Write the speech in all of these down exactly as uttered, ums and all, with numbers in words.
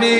பூங்கொடி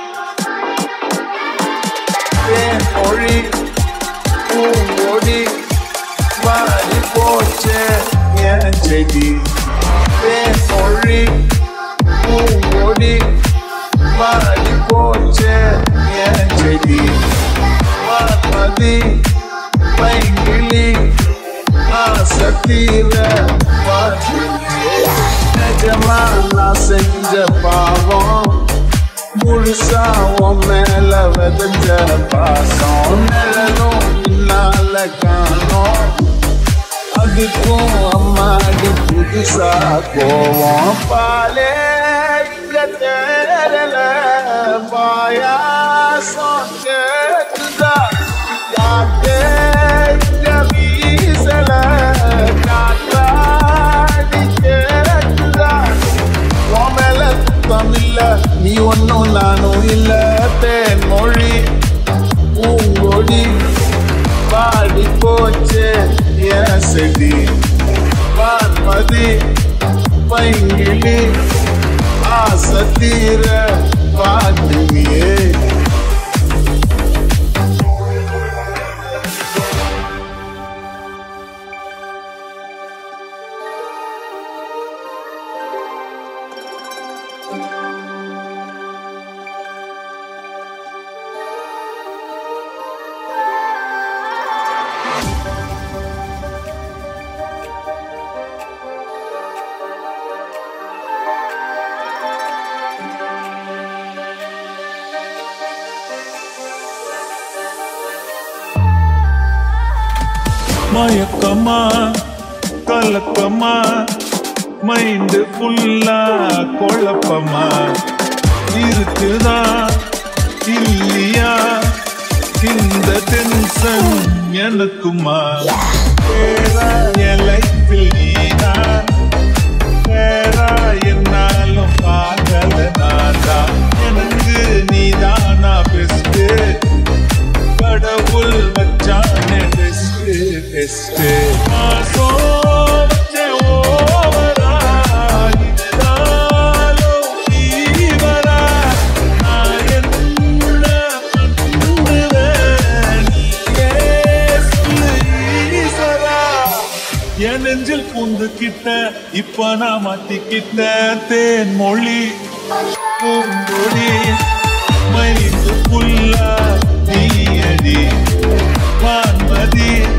தேன்மொழி பூங்கொடி வாடி போச்சே என் செடி தேன்மொழி பூங்கொடி வாடி போச்சே என் செடி வான்மதி பைங்கிளி ஆசத்தீர வாடிலே நிஜமா நான் செஞ்ச பாவம் முழுசா உன் மேல வெதஞ்ச பாசம் நிழலும் இன்னால காணோம் அதுக்கும் அம்மாடி புதுசா கோவம் பாலே இங்க தேரல பாயாசம் கேட்டுதா காத்தே இங்க வீசல காத்தாடி கேட்டுதா உன் மேல துக்கம் இல்ல நீ ஒன்னும் நானும் இல்ல தேன்மொழி பூங்கொடி வாடி போச்சே என் செடி வான்மதி பைங்கிளி ஆசத்தீர வாடுவியே மயக்கமா கலக்கமா மைண்டு ஃபுல்லா குழப்பமா இருக்குதா இல்லையா இந்த டென்ஷன் எனக்குமா என் லைஃபில் நீனா வேறா என்னாலும் பார்க்கல நான்தா எனக்கு நீதானா பெஸ்ட் கடவுள் வச்சானே பெஸ்ட் பெஸ்ட் மாசோ வச்சே ஓவரா இருந்தாலும் நீவரா நான் என்ன பண்ணுவேன் நீயே சொல்லு ஈஸ்வரா என் நெஞ்சில் பூந்துக்கிட்ட இப்ப நான் மாத்திக்கிட்ட தேன்மொழி பூங்கொடி மைந்து புல்லா நீயடி வான்மதி